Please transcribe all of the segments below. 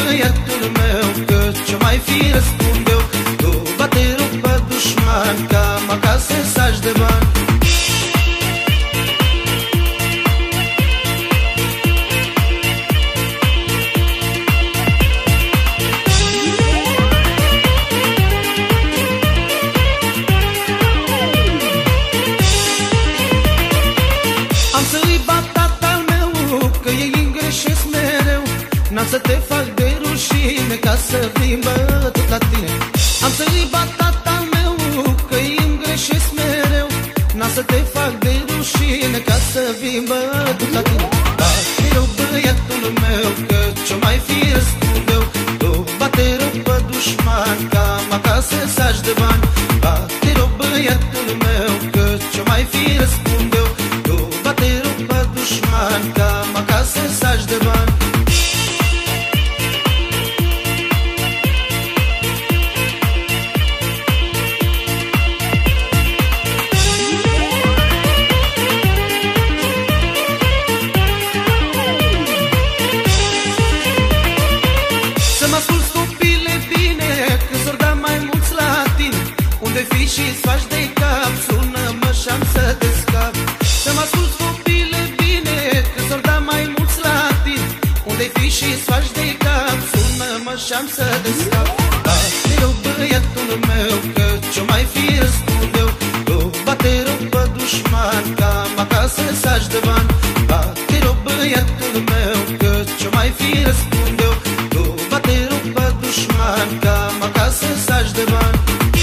băiatul meu, că ce mai fi răspund eu. Tu bate rupă dușman, cam acasă să-și de bani. N-am să te fac de rușine ca să vin bătut la tine. Am să-i bat tatăl meu că-i îmi greșesc mereu. N-am să te fac de rușine ca să vin bătut la tine. Bate rău băiatul meu, că ce mai fi răspund eu. Tu bate rău pe dușman, cam acasă să-și de bani. Bate rău băiatul meu, că ce mai fi răspund eu. Tu bate rău pe dușman, cam acasă să-și de bani. Și-ți faci de cap, sună-mă și-am să te scap. Să-mă asculți copile bine, că s-or da mai mulți la tine. Unde-i fi și-ți faci de cap, sună-mă și-am să te scap. Bate rău băiatul meu, că ce-o mai fi răspund eu. Tu bate rău pe dușman, cam acasă să-și de bani. Bate rău băiatul meu, că ce-o mai fi răspund eu. Tu bate rău pe dușman, cam acasă să-și de bani.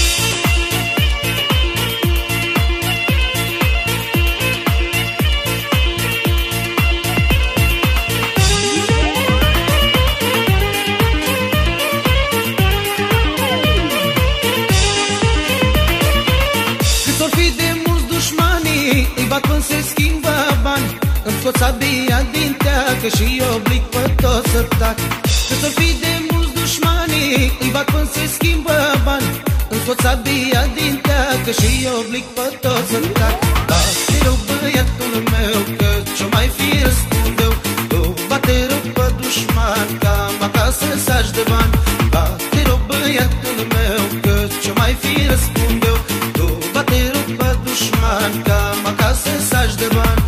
Până se schimbă bani, îmi scoți abia din teacă și oblig pe toți să tac. Cât-or fi de mulți dușmanii, îi bat până se schimbă bani, îmi scoți abia din teacă și oblig pe toți să tac. Bate rău băiatul meu, că ce-o mai fi răspund eu. Tu bate rău pe dușman, cam acasă să-și de bani. Bate rău băiatul meu, că ce-o mai fi răspund eu. Tu bate rău pe dușman, cam acasă să-și de bani.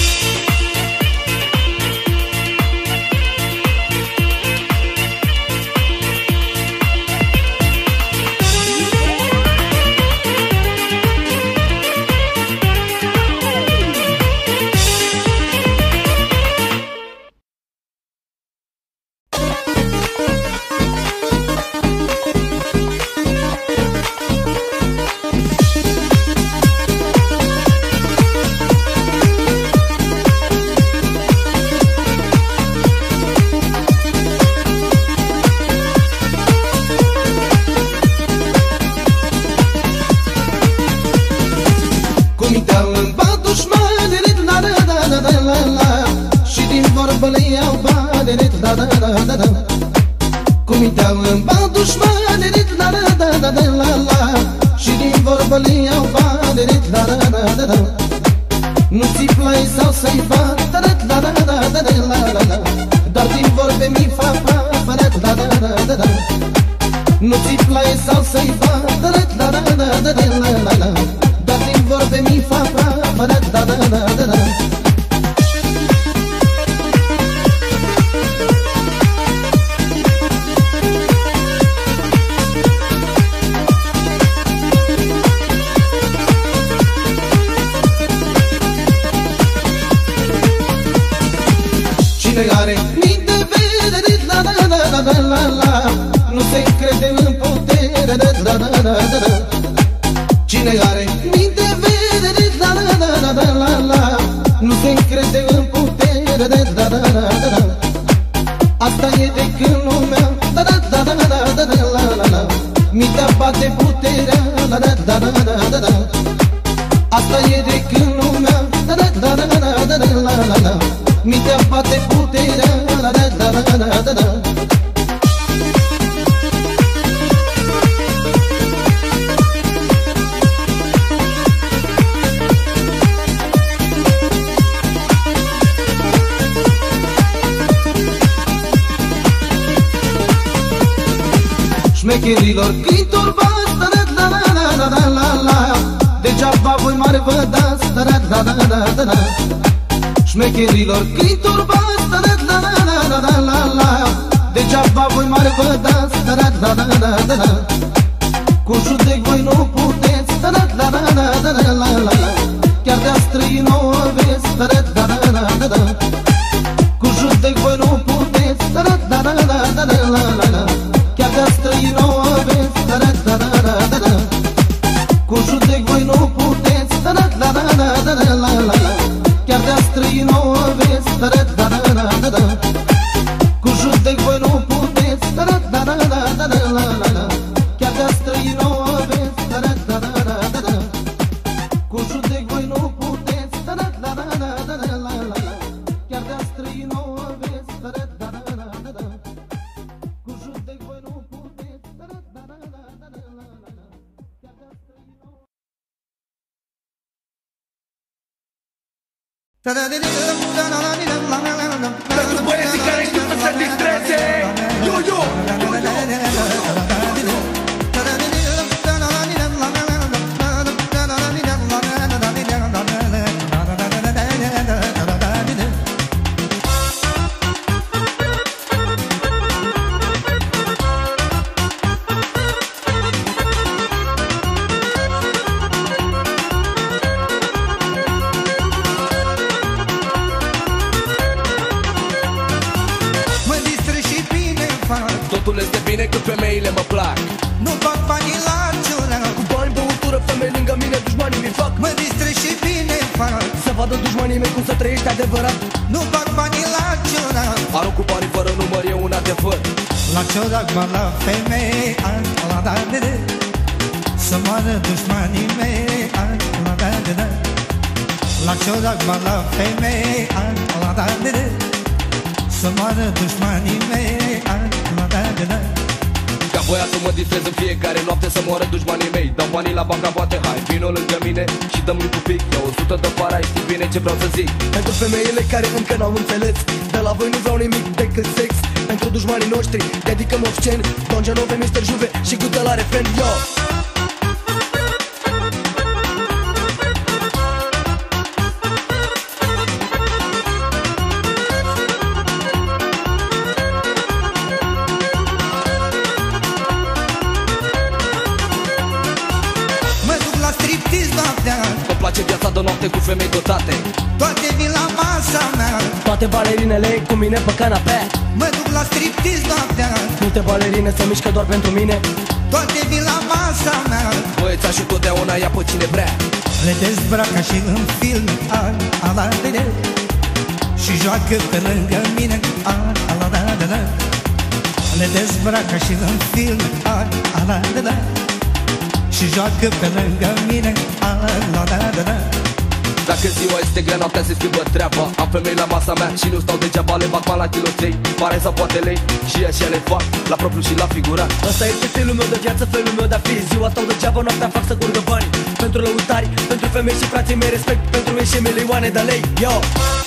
Nu-ți plai sau să-i fac doar din vorbe mi fac. Nu-ți plai sau să-i fac doar din vorbe mi fac. Cine are mii de vedere, nu se încrede în putere. Cine are mii de vedere, nu se încrede în putere. Asta e de când lumea mi-te bate puterea. Asta e de când lumea mi-te bate puterea. Șmecherilor câini turbați, la-la-la-la-la-la-la. Degeaba voi mari vă dați, la-la-la-la-la-la-la. Șmecherilor câini turbați, la-la-la-la-la-la-la. Degeaba voi mari vă dați, la-la-la-la-la-la. Cu judec voi nu puteți, la-la-la-la-la-la-la. Chiar de-a străini o aveți, la-la-la-la-la-la. Cu judec voi nu puteți, la-la-la-la-la-la-la. Chiar de-a străini o aveți, la-la-la-la-la-la. Cu judec voi nu puteți, la-la-la-la-la-la-la. Chiar de-a străini o aveți, la-la-la-la-la-la. Cu judec voi nu puteți, la-la-la-la-la-la-la. Chiar de-a străini o aveți, la-la-la-la-la-la. Cu judec voi nu puteți, la-la-la-la-la-la-la. Chiar de-a străini o aveți, la-la-la-la-la-la. Cu judec voi nu puteți, la-la-la-la-la-la. Chiar de-a străini o... Pentru băieții care știu să se distreze. Yo-yo, totul este bine cât femeile mă plac. Nu fac banii la ciură, Cu bani, băutură, femei lângă mine, dușmanii mi fac. mă distre și bine fac. Să vadă dușmanii mei cum să trăiești adevărat. Nu fac banii la ciură, Arunc cu banii fără număr, e un adevăr. la ciură mă la femei, la da de de. Să moară dușmanii mei, la da de de. La ciură mă la femei, la da de de. Să moară dușmanii mei, la da de de. Ca băiatul mă distrez în fiecare noapte să moară dușmanii mei. Dau banii la banca, poate hai, vino lângă mine și dăm-mi un pic. Ia 100 de para, știi bine ce vreau să zic. Pentru femeile care încă n-au înțeles, de la voi nu vreau nimic decât sex. Pentru dușmanii noștri, dedicăm obscen Don Genove, Mr. Juve și cu la refren. Yo! Îmi place viața de noapte cu femei dotate. Toate vin la masa mea, Toate balerinele cu mine pe canapea. mă duc la striptease noaptea. Multe balerine se mișcă doar pentru mine. Toate vin la masa mea, Băiețașul totdeauna ia pe cine vrea. le dezbracă și în film, ala de de. Și joacă pe lângă mine, ala de de. Le dezbracă și în film, ala de de. Și joacă pe lângă mine, ala de de. Dacă ziua este grea, noaptea se schimbă treaba. Am femei la masa mea și nu stau degeaba. Le bag bani la kiloței, pare sau poate lei. Și așa le fac, la propriu și la figurat. Ăsta este stilul meu de viață, felul meu de a fi. Ziua stau degeaba, noaptea fac să curgă bani. Pentru lăutari, pentru femei și frații mei, respect pentru ei și milioane de lei. Yo!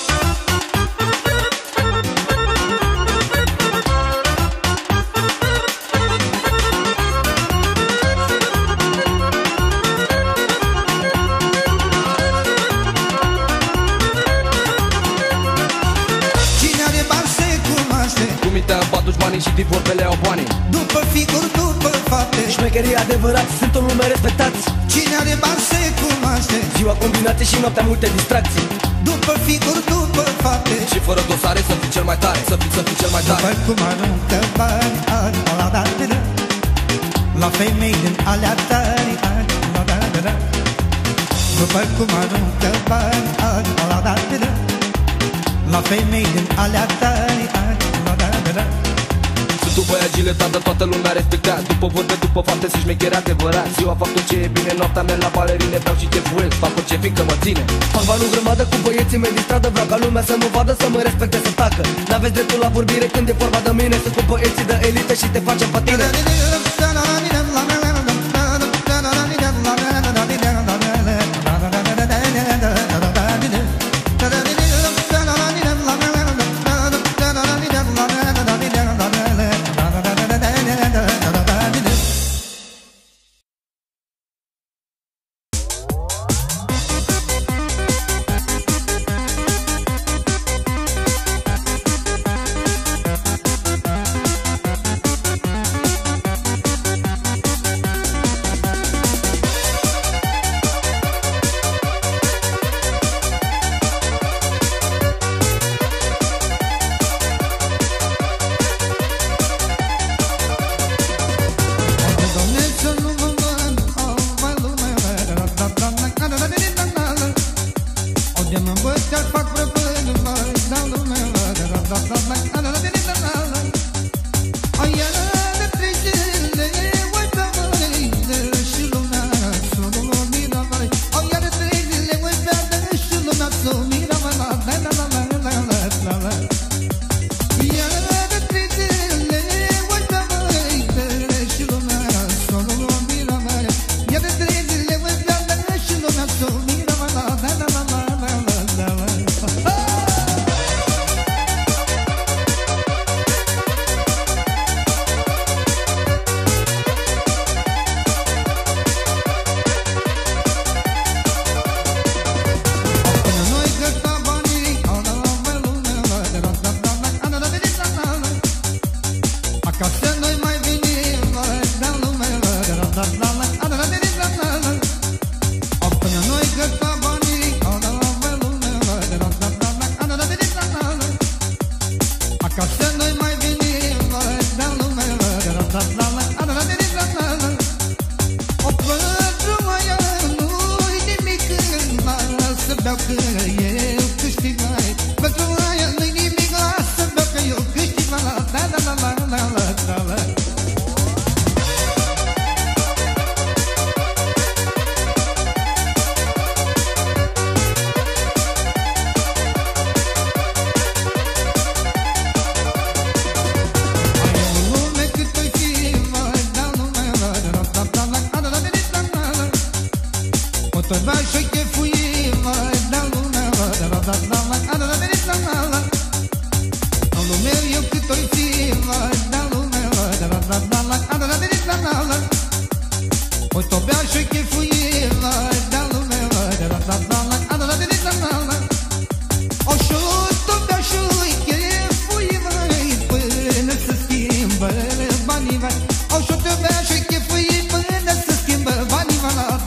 Dușmanii și din vorbele au banii. După figuri, după fapte, Șmecherii adevărați sunt în lume respectați. cine are bani se cunoaște. Ziua combinate și noaptea multe distracții. După figuri, după fapte, Și fără dosare să fii cel mai tare. Să fii cel mai tare. după cum aruncă bani, la da de da. La femei din alea tari, la da de da. După cum aruncă bani, la da de da. La femei din alea tari, la da de da. Sunt după agilitate, dar toată lumea respecta. După vorbe, după fapte, să șmecheri adevărat. Ziua fac tot ce e bine, noaptea mea la balerine. Vreau și ce fuez, fac orice fiindcă mă ține. Fac bani în grămadă cu băieții mei din stradă. Vreau ca lumea să mă vadă, să mă respecte, să tacă. N-aveți dreptul la vorbire când e vorba de mine. Sunt cu băieții de elită și te facem pe tine. Tăva și chefuie, mai da lumea, în lume eu cât o-i fi, mai da lumea, o tobea și chefuie, mai da lumea, o tobea și chefuie, mai până se schimbă banii, o tobea și chefuie, până se schimbă banii,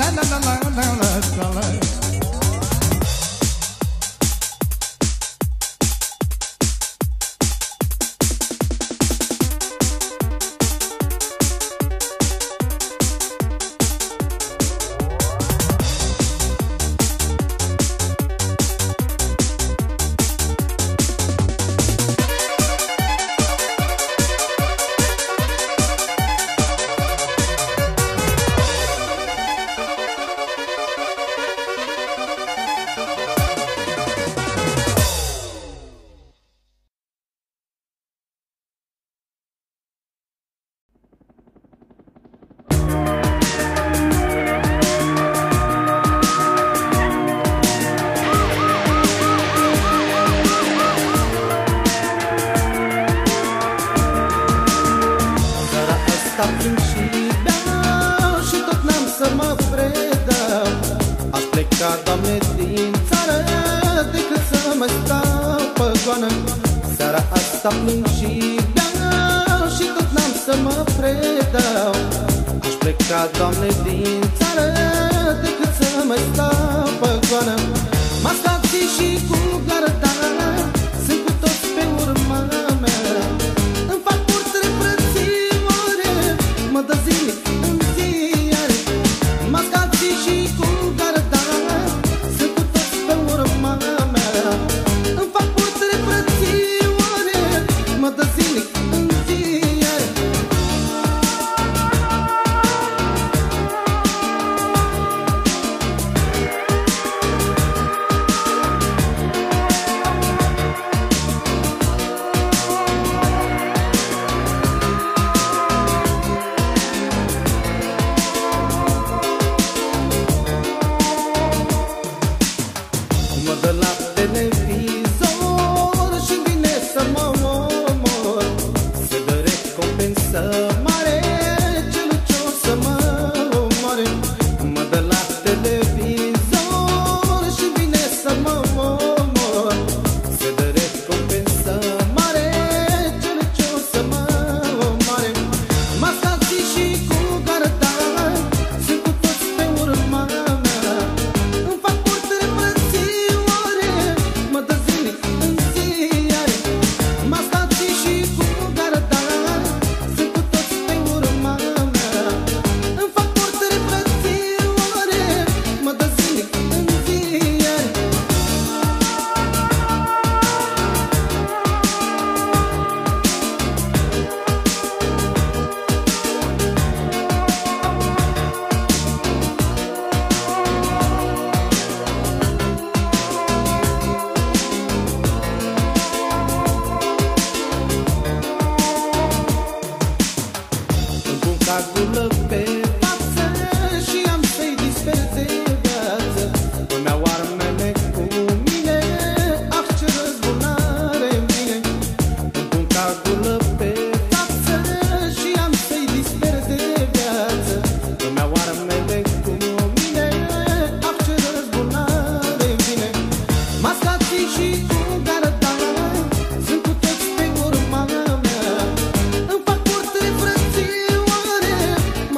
Doamne, din țară, decât să mă stau pe goană. Seara asta plâng și beau și tot n-am să mă predau. Aș pleca, Doamne, din țară, decât să mă stau pe goană. Mascații și cu garda sunt cu toți pe urma mea. Îmi fac purtări frățioare, mă dă zilnic în ziare. Mascații și cu garda sunt cu toți pe urma mea. Îmi fac purtări frățioare, mă dă zilnic în ziare. Mă dă la televizor și-mi vine să mă omor. Se dă recompensă mare celui ce-o să mă omoare. Mă dă la televizor și-mi vine să mă omor. Se dă recompensă mare celui ce-o să mă omoare. Mascații și cu garda sunt cu toți pe urma mea. Îmi fac purtări frățioare, mă dă zilnic în ziare. Mascații și cu garda sunt cu toți pe urma mea. Îmi fac purtări frățioare, mă dă zilnic în ziare. Îmi pun cagulă pe față și am să-i disper de viață. Îmi iau armele cu mine, ah, ce răzbunare-mi vine. Îmi pun cagulă pe față și am să-i disper de viață. Îmi iau armele cu mine, ah, ce răzbunare-mi vine. Mascații și cu garda sunt cu toți pe urma mea. Îmi fac purtări frățioare,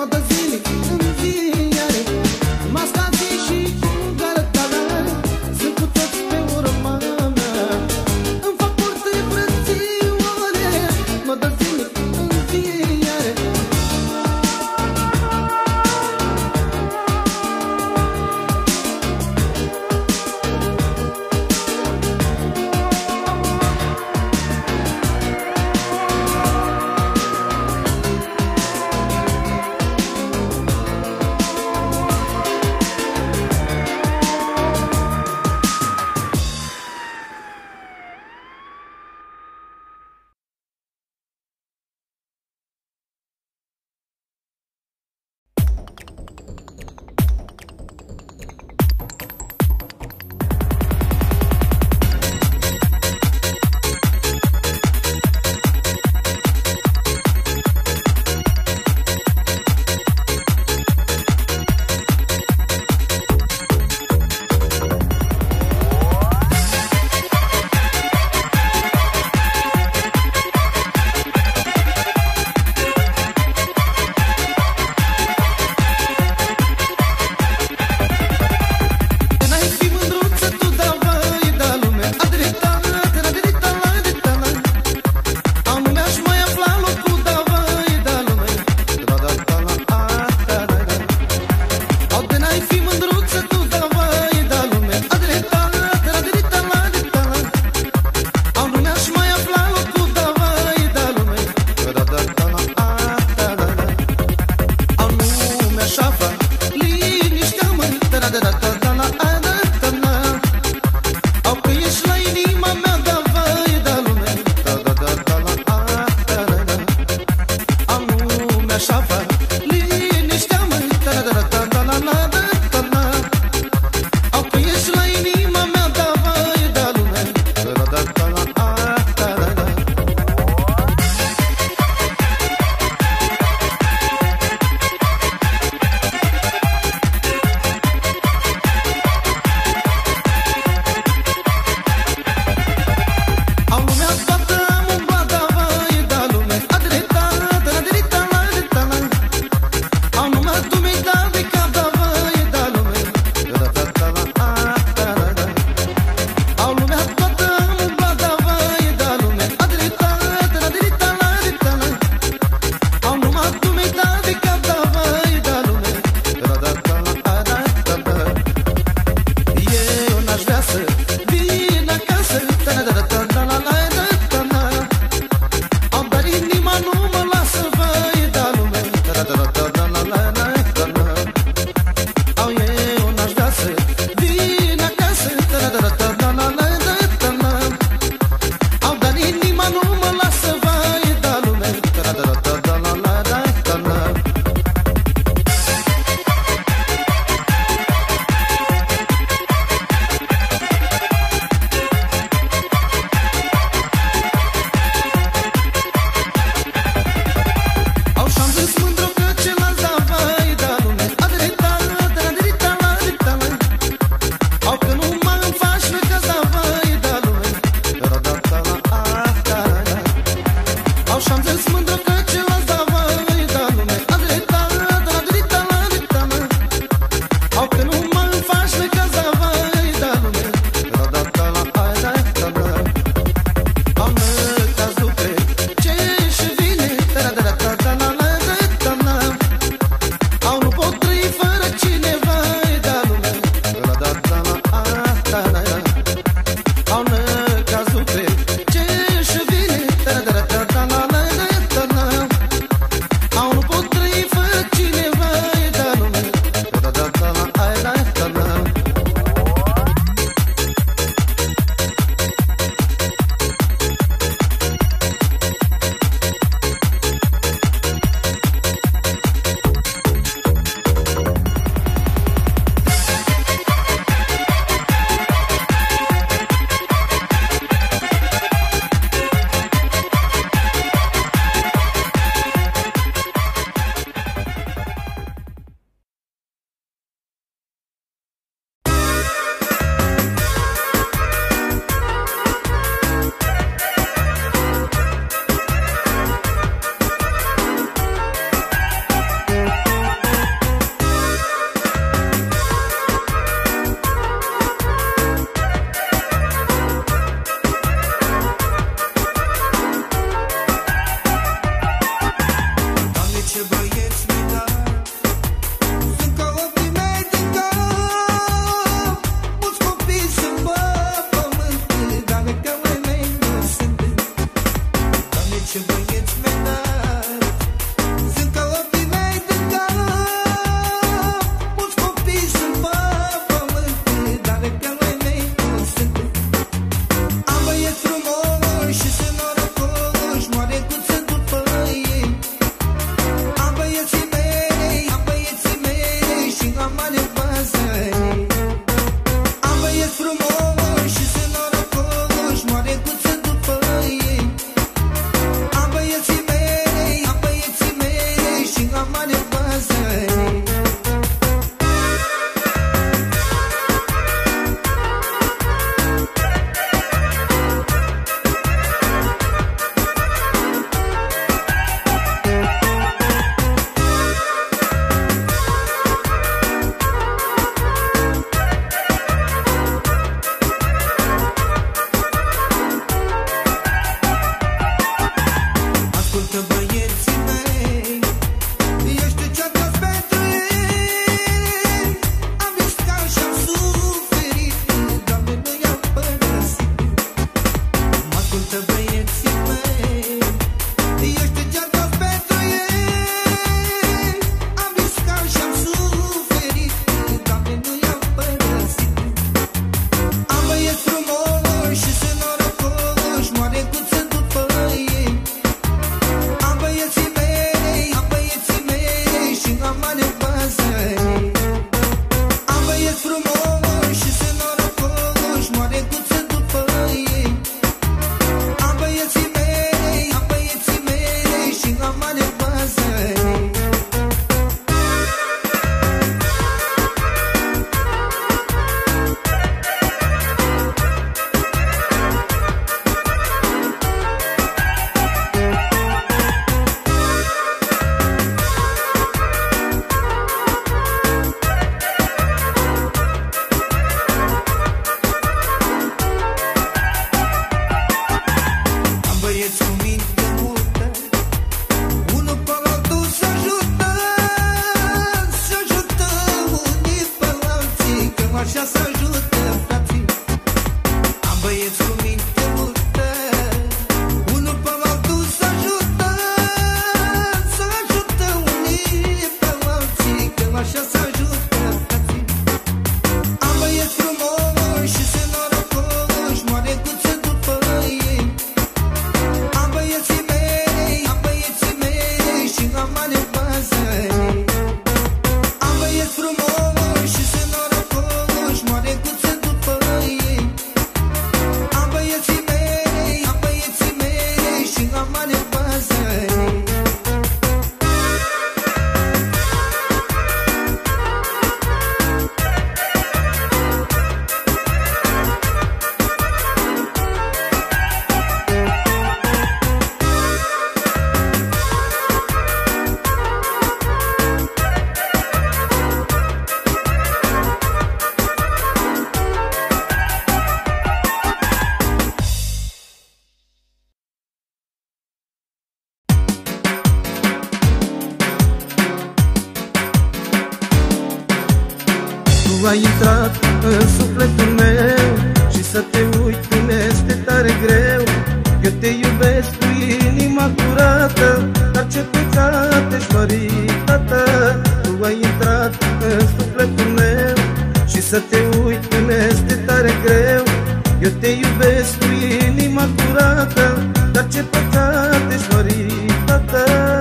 Tu ai intrat în sufletul meu și să te uit îmi este tare greu. Eu te iubesc cu inima curată, dar ce păcat ești măritată. Tu ai intrat în sufletul meu și să te uit îmi este tare greu. Eu te iubesc cu inima curată, dar ce păcat ești măritată.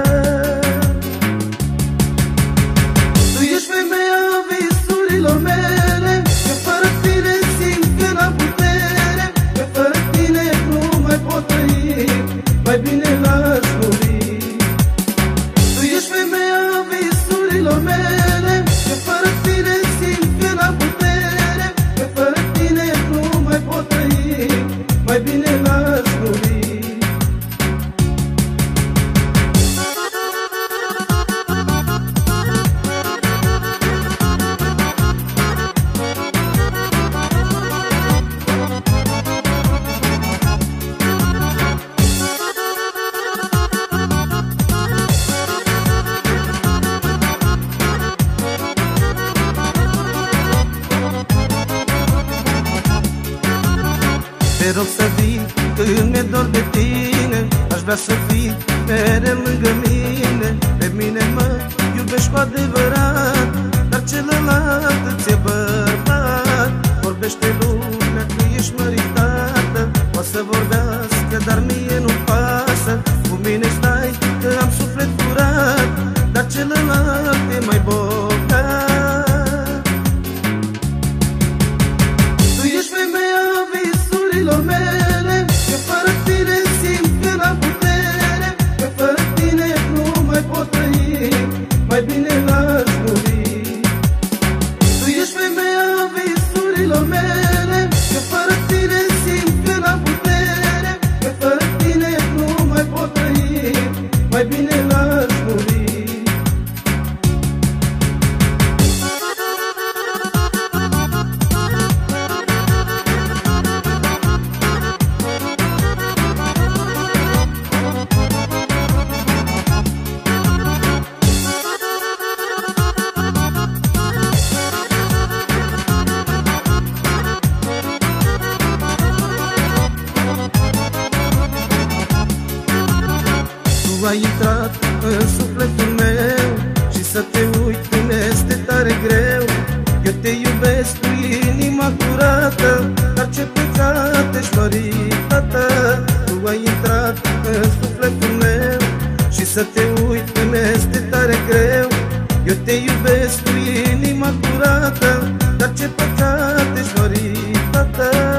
Tu ești femeia visurilor mele, că fără tine simt că n-am putere, că fără tine nu mai pot trăi, mai bine l-aș muri. Tu ești femeia visurilor mele, că fără tine simt că n-am putere, că fără tine nu mai pot trăi, mai bine l-aș muri. Te rog să vii, când mi-e dor de tine, aș vrea să fii mereu lângă mine. Pe mine mă iubești cu adevărat, dar celălalt îți e bărbat. Vorbește lumea că ești măritată, o să vorbească, dar mie nu pasă. Cu mine stai că am suflet curat, dar celălalt e mai bogat. Tu ești femeia visurilor mele, că fără tine simt că n-am putere, că fără tine nu mai pot trăi, mai bine l-aș muri. Tu ești femeia visurilor mele, că fără tine simt că n-am putere, că fără tine nu mai pot trăi, mai bine l-aș muri. Tu ai intrat în sufletul meu și să te uit îmi este tare greu. Eu te iubesc cu inima curată, dar ce păcat ești măritată. Tu ai intrat în sufletul meu și să te uit îmi este tare greu. Eu te iubesc cu inima curată, dar ce păcat ești măritată.